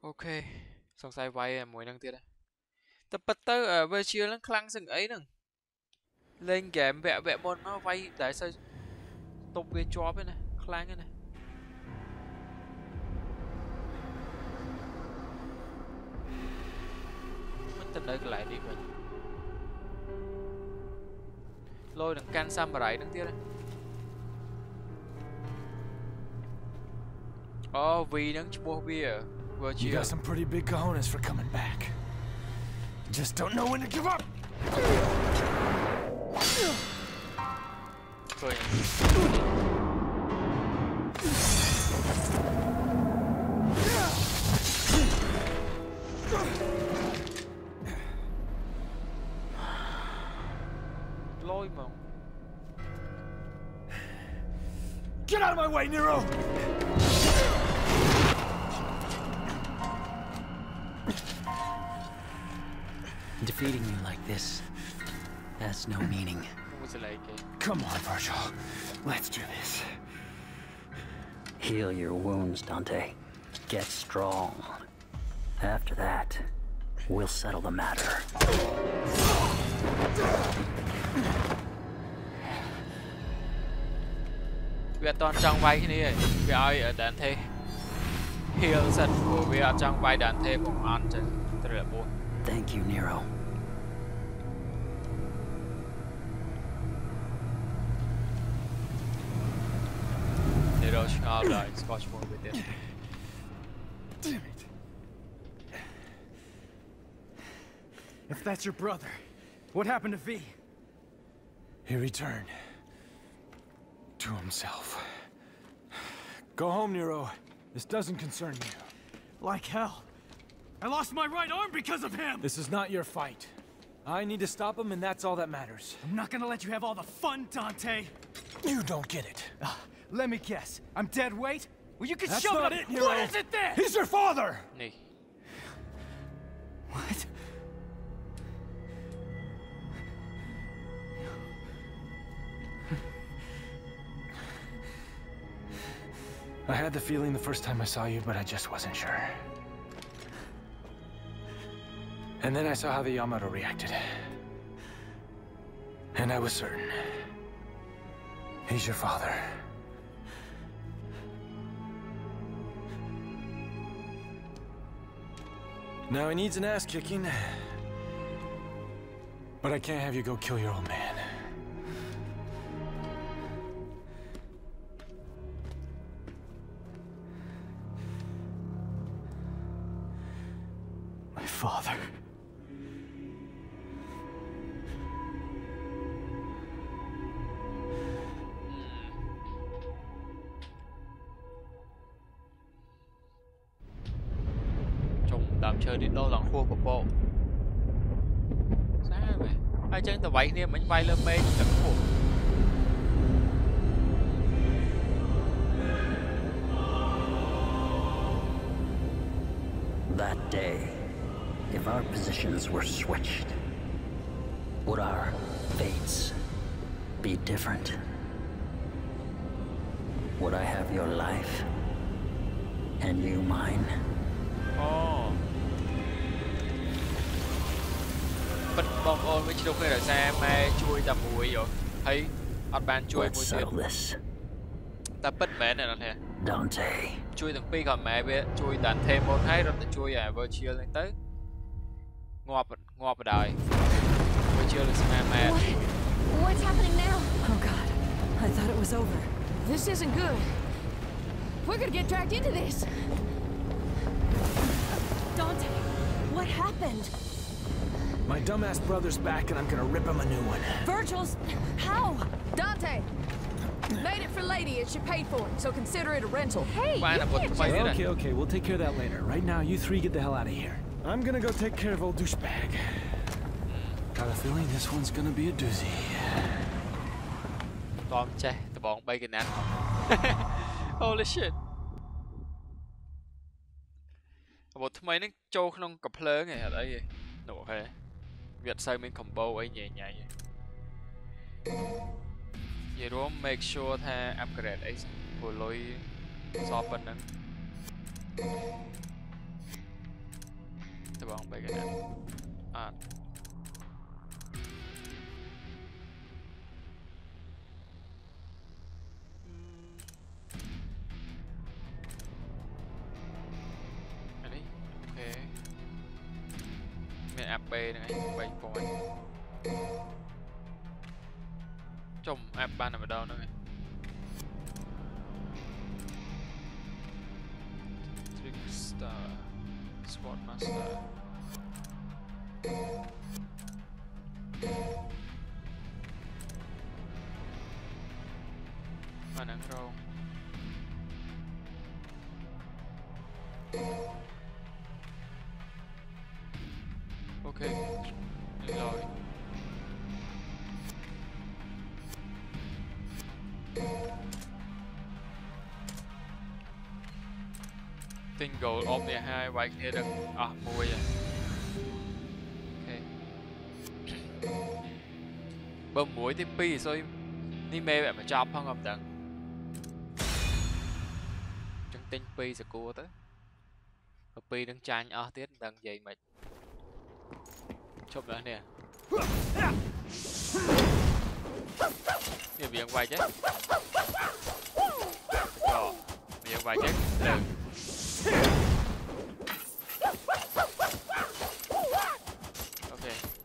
ok xong sai vay mùi năng tiết tập bắt tới ở về chiều nó khăng sừng ấy nè lên game vẽ vẽ môn nó vay tại sao tục về job ấy này khăng ấy này mất tên đấy lại đi vậy lôi đằng can sam mà đẩy đằng tiết đấy vì đang mua bia vừa chiều. You got some pretty big cojones for coming back. Just don't know when to give up. Rồi. Lôi mà. Get out of my way, Nero! Defeating you like this has no meaning. Come on, Virgil. Let's do this. Heal your wounds, Dante. Get strong. After that, we'll settle the matter. Việc toàn trong vai cái này, việc ai ở đàn thế, heal sạch của việc trong vai đàn thế cũng ăn chứ, rất là buồn. Thank you, Nero. Nero shall die. Scotch more with it. Damn it! If that's your brother, what happened to V? He returned to himself. Go home, Nero. This doesn't concern you. Like hell. I lost my right arm because of him! This is not your fight. I need to stop him, and that's all that matters. I'm not gonna let you have all the fun, Dante! You don't get it. Let me guess. I'm dead weight? Well, you can show not it, Nero. What is it then? He's your father! Nee. What? I had the feeling the first time I saw you, but I just wasn't sure. And then I saw how the Yamato reacted. And I was certain. He's your father. Now he needs an ass kicking. But I can't have you go kill your old man. My father. Tạm chơi đến đâu lần khua của bộ sao vậy ai chân tao vậy nè mình bay lên mê tận khổ That day, if our positions were switched, would our fates be different? Would I have your life and you mine? Bật bom ôn với đâu khi là xe mê chui tầm mũi rồi thấy ọt ban chui mũi tiền ta bật mẹ này là thế Dante chui từng pi còn mẹ biết chui đàn thêm môn thấy rồi ta chui virtual lên tới ngọt ở đời virtual là xe mẹ What's happening now? Oh God, I thought it was over. This isn't good. We're gonna get dragged into this. Dante, what happened? My dumbass brother's back and I'm gonna rip him a new one. Virgil's... How? Dante! Made it for Lady and she paid for it, so consider it a rental. Hey, Okay, we'll take care of that later. Right now, you three get the hell out of here. I'm gonna go take care of old douchebag. Got a feeling this one's gonna be a doozy. Bom che, the bong bacon now. Holy shit. Một thứ mấy nó trâu không cặp lớn này ở đây nổ hè Việt xây mình combo ấy nhẹ nhàng vậy đó make sure tha upgrade ấy của lối so bên nâng Tôi bóng bay cái này. À. Anh đi. Ok. Mình áp B này, bay point. Trong áp 3 nằm ở đâu nữa này. Trickstar, Sportmaster. Mà nắng râu. Ok, được rồi. Single ôm này hai quay kia được mùi à. Ok. Bơm muối tiếp pi rồi đi mê bạn mà chọc không hợp tận. Chân tinh pi sẽ cua tới. Pi đang tranh tiết đang dày mệt. Chụp nữa nè. Việc quay chứ. Rồi, việc quay chứ. Đừng. Ok.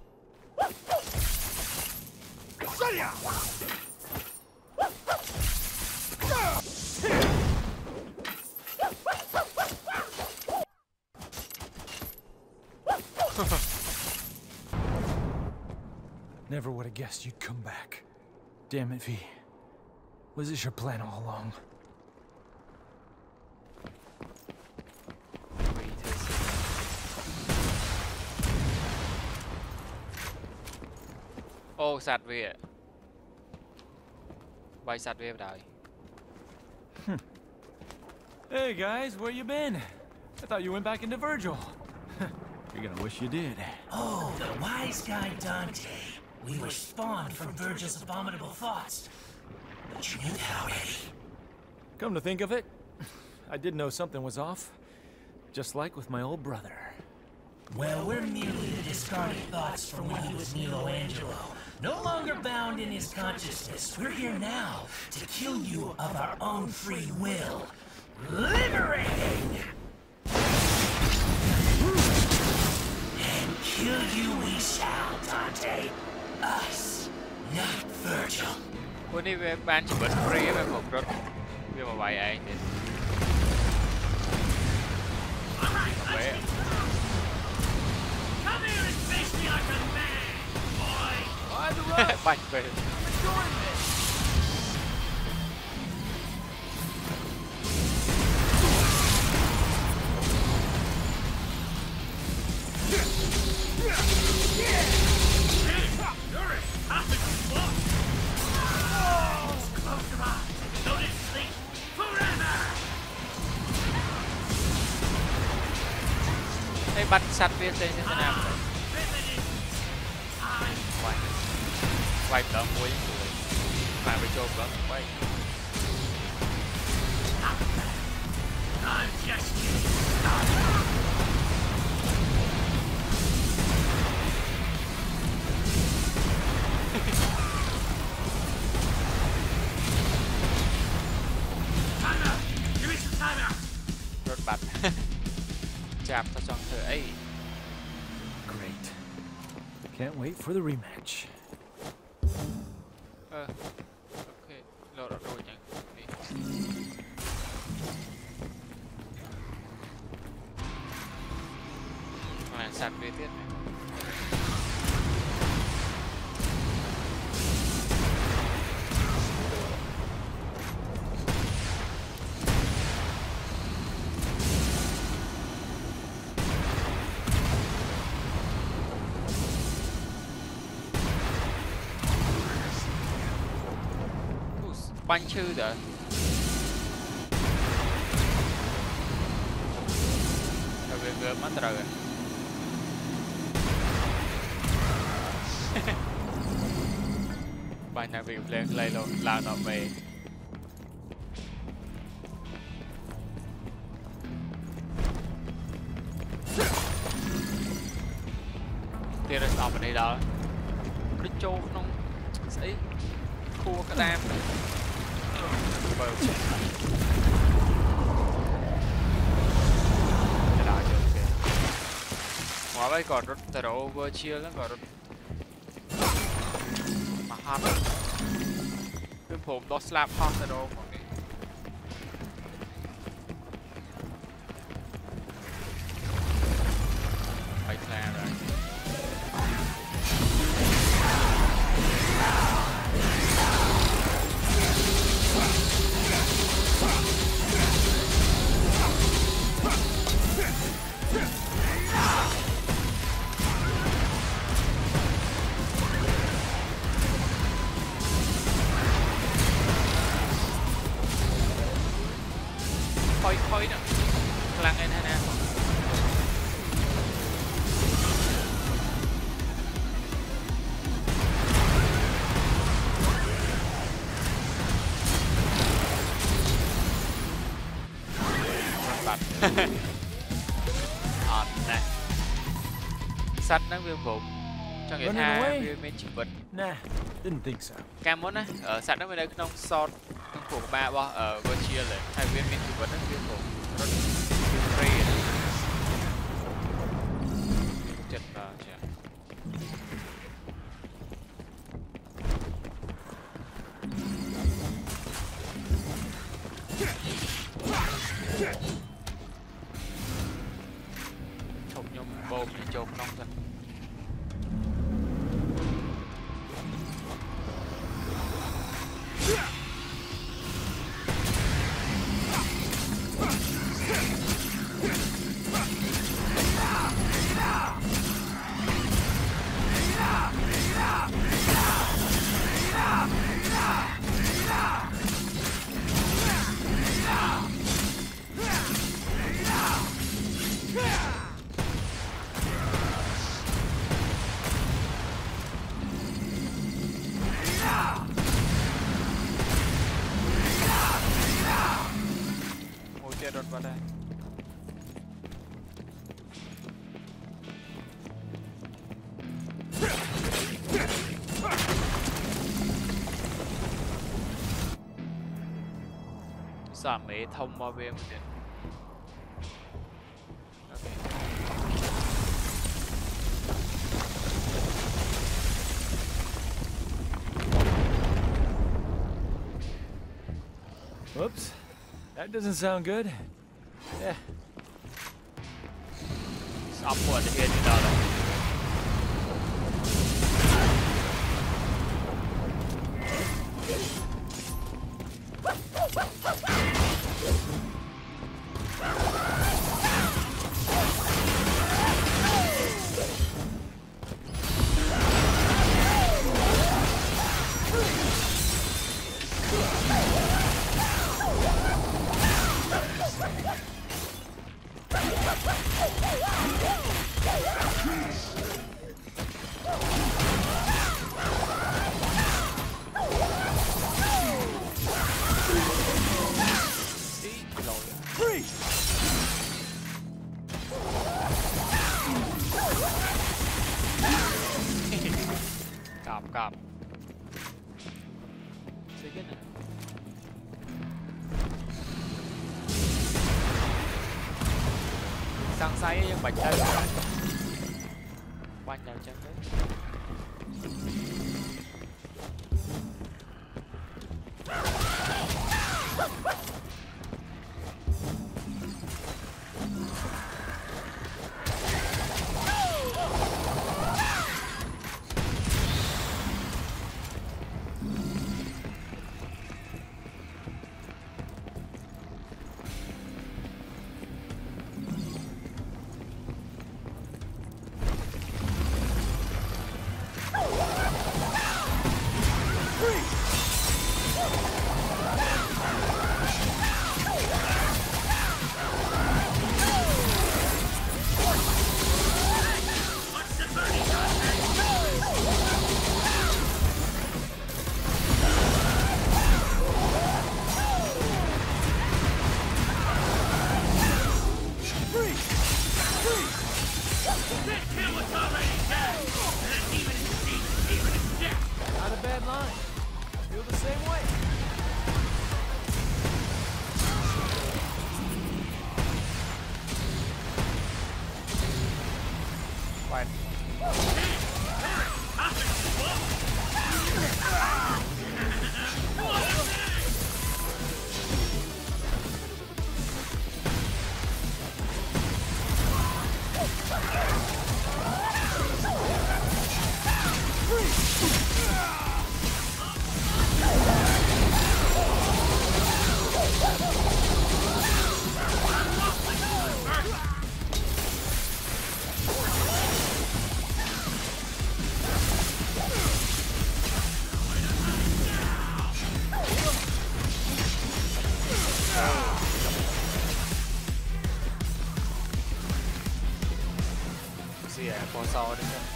Never would have guessed you'd come back. Damn it, V. Was this your plan all along? Ô, sạt về ạ. Bay sạt về rồi. Hey guys, where you been? I thought you went back into Virgil. You're gonna wish you did. Oh, the wise guy Dante. We were spawned from Virgil's abominable thoughts. But you knew that already. Come to think of it, I did know something was off. Just like with my old brother. Well, we're merely the discarded thoughts from when he was Michelangelo. No longer bound in his consciousness. We're here now to kill you of our own free will. Liberating! And kill you we shall, Dante. Us, not Virgil. Ủa đi về ban chỉ bật free về một rốt. Về một bài ai thì. Come here and face me like a man, boy! Bạch về. Đây bắt sát viên đây như thế nào vậy? Quay tớ muối người mà với chô vẫn quay. Rốt bật. Chạm tao chọn thử ấy. Great. Can't wait for the rematch. Ok, lột rồi chẳng. Mà sạt về tiếp này. Bánh chư đó. Rồi về mắt rồi. Bánh nào bị lên luôn, lao nó về. đọc ở đây đó nó trâu không ấy khua cái đam bờ cái đó chưa ok hóa bây còn rất tờ độ over chia lắm còn rất mà hot cáiผมđó slap hot tờ độ phải là rồi khói đó lăng lên hay nè nè sách nó viêm vụn cho người ta viêm chịu vật Nah, didn't think so. cam món á ở sách nó bên đây không sọt trong cuộc ba bo ở chia lại hai viên chịu vật nó viêm vụn rất free chật vào chả thục nhung bom đi chôn nông thật đột vào đây giảm mấy thông bao viêm đến Whoops. That doesn't sound good. Yeah. Up for the head dollar. Cọp xí cái này sang say nhưng bạch chân quanh đầu chân đấy Gì à, có so đấy không?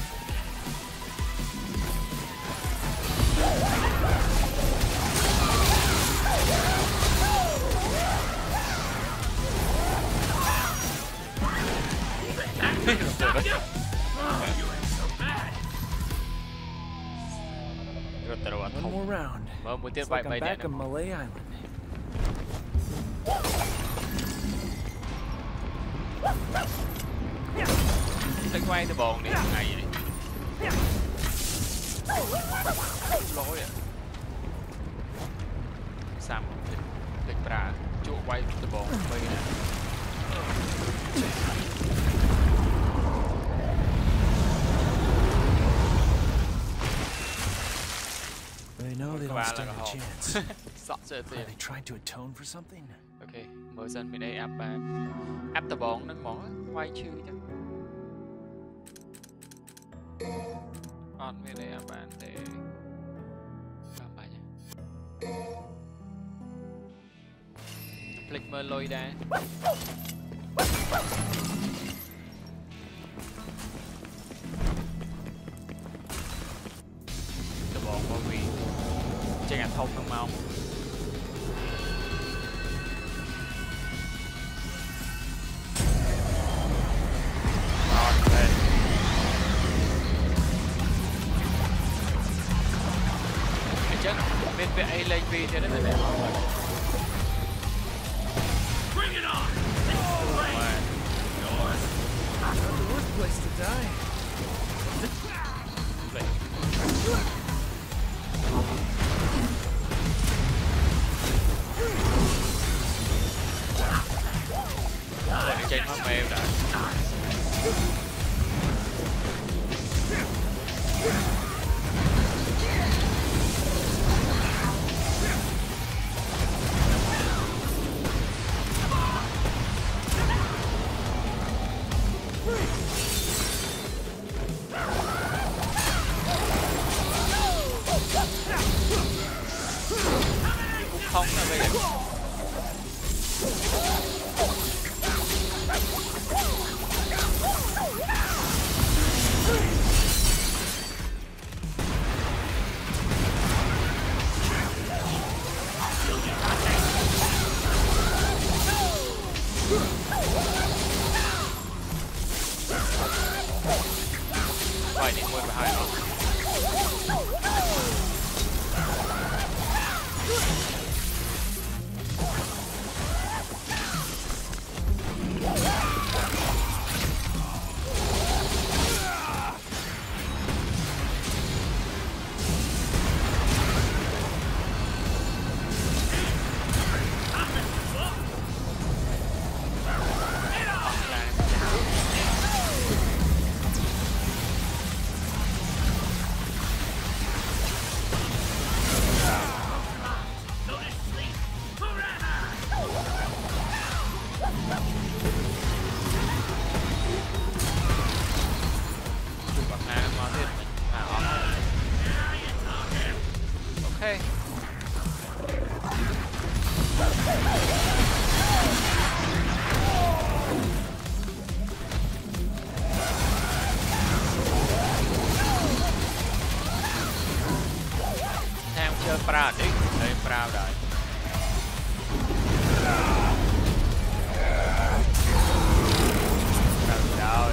One more round. Vâng, một tiết It's bay like bay I'm đạn back on Malay Island. Đánh quay từ bồn đi, ngày vậy. Lỗi à. Sam, lịch ra, chỗ quay từ bồn bay nè. They know they don't stand a chance. Are they trying to atone for something? Ok, mở dân bên đây áp từ bồn nâng món quay chưa chứ. On bên đây bạn thì làm bài nhé. Click mơ lôi ra. Từ bọn có vì chơi ngàn thông không mau. Bên vệ ấy lên vì thế đó là đẹp. Bring it on! Not the worst place to die. Rồi trên nó mềm đã. Không là bây giờ. Vậy thì quên vào hai rồi. Okay. Theo chơi Proud đi, đây Proud rồi. Rồi.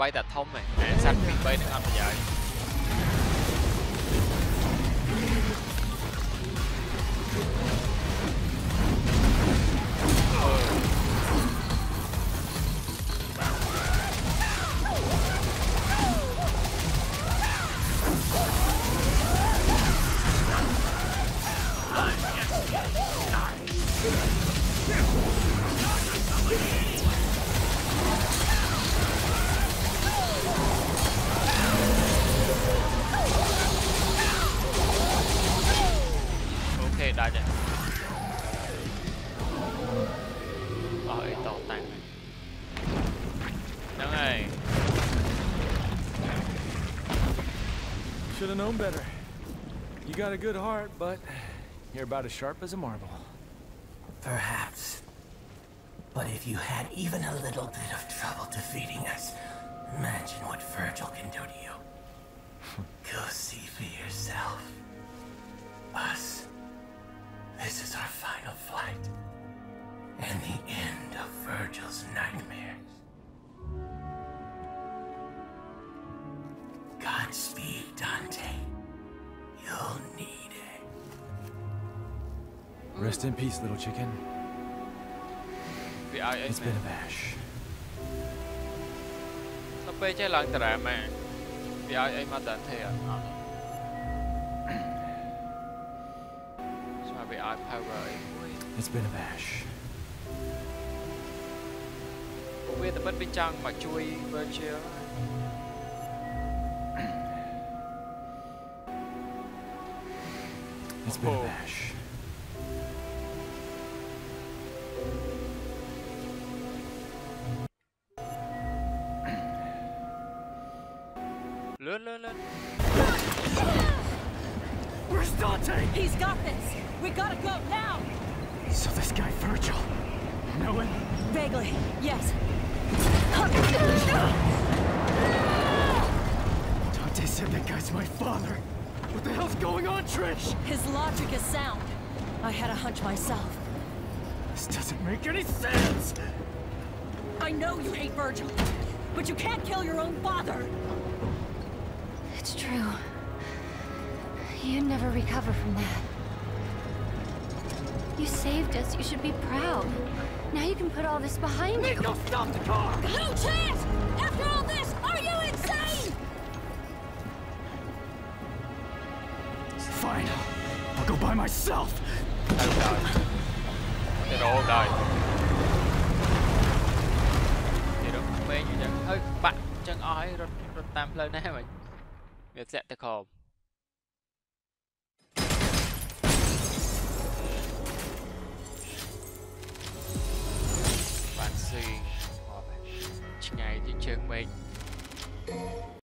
វាយតែធំឯងអាសัตว์ពី3នឹងអត់ប្រយោជន៍ ได้จ้ะอ๋อไอ้ต่อแต่งยังไง Should have known better. You got a good heart, but you're about as sharp as a marble. Perhaps. But if you had even a little bit of trouble defeating us, imagine what Virgil can do to you. Go see for yourself. Us. This is our final flight, and the end of Virgil's nightmares. Godspeed, Dante. You'll need it. Rest in peace, little chicken. It's been a bash. ដល់ពេលចេះឡើងតារាម៉ែវាឲ្យអីមកដល់ទេអត់ power. It's been a bash. វាតែបិទវាចង់មកជួយ Virgil. It's been a bash. Look. Where's Dante? He's got this. We gotta go now. So this guy Virgil, know him? Vaguely, yes. Dante said that guy's my father. What the hell's going on, Trish? His logic is sound. I had a hunch myself. This doesn't make any sense. I know you hate Virgil, but you can't kill your own father. It's true. You'd never recover from that. You saved us. You should be proud. Now you can put all this behind you. Nico, stop the car! No chance! After all this, are you insane? Fine. I'll go by myself. Cái đồ đời. Thì đó mê như vậy. Hơi bạn chân ói rồi tam lên nè mày. Việc sẽ tới khổ. Bạn suy. Ngày thì chân mê.